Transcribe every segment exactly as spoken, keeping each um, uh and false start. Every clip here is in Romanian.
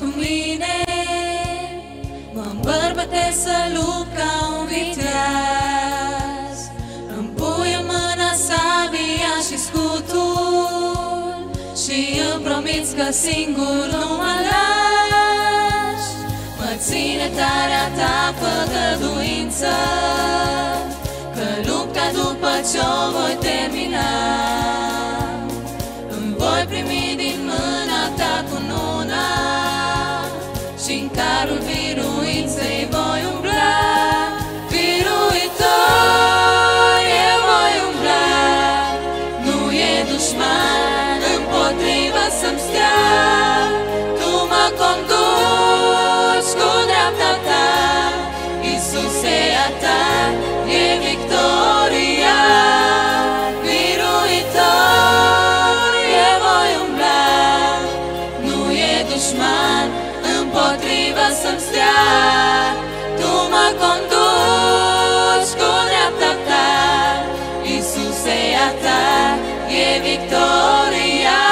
cu mine. Mă îmbărbătesc să lupt ca un viteaz. Îmi pui în mână sabia și scutul și îmi promiți că singur nu mă lași. Mă ține tarea ta făgăduință, că lupta după ce-o voi termina, îmi voi primi din mâna ta cununa și în carul biruinței voi umbla. Biruitor, eu voi umbla, nu e dușman împotriva să-mi stea. Tu mă conduci cu dreapta ta, Iisuse, a ta e victoria. Biruitor, eu voi umbla, nu e dușman împotriva să-mi stea. Tu mă conduci cu dreapta ta, Iisuse, a ta e victoria.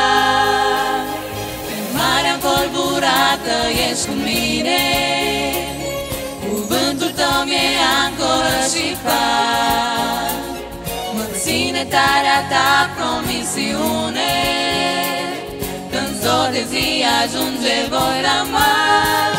Pe marea învolburată ești cu mine, cuvântul tău mi-e ancoră și far. Mă ține tarea ta promisiune, când zor de zi ajunge voi la mal.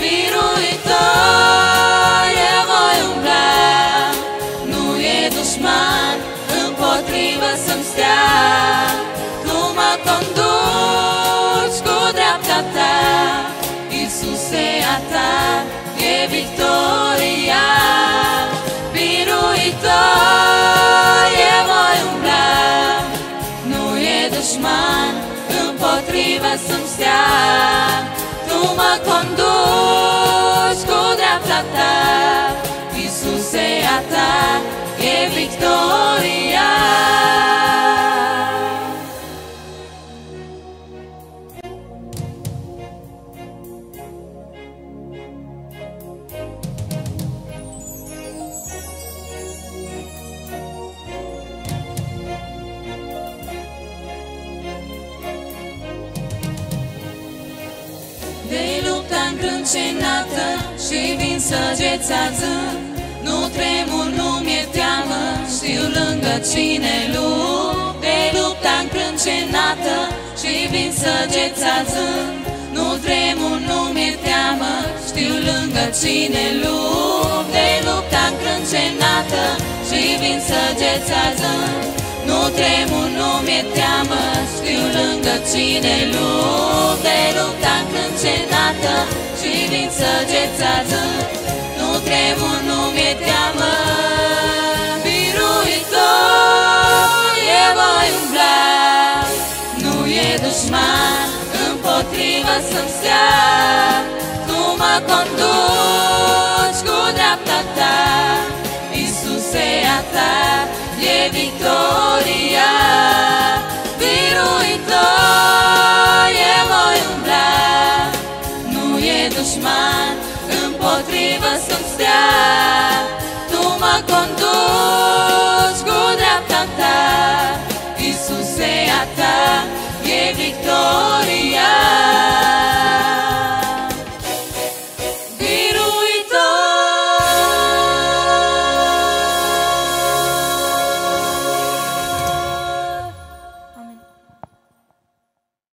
Biruitor, eu voi umbla, nu e dușman împotrivă să-mi stea. Tu mă conduci cu dreapta ta, Iisuse, a ta e victoria. Biruitor, eu voi umbla, nu e dușman împotriva să-mi stea. Tu mă conduci cu dreapta ta, Iisuse, a ta e victoria. Vei lupta încrâncenată și vin săgeți arzând. Nu tremur, nu mi-e teamă, știu lângă cine lupt. Vei lupta încrâncenată și vin săgeți arzând. Nu tremur, nu mi-e teamă, știu lângă cine lupt. Vei lupta încrâncenată și vin săgeți arzând. Nu tremur, nu mi-e teamă, știu lângă cine lupt. Vei lupta încrâncenată și vin săgeți arzând. Nu tremur, nu mi-e teamă. Biruitor, eu voi umbla, nu e dușman împotriva să-mi stea. Tu mă conduci cu dreapta ta, Iisuse, a ta e victoria.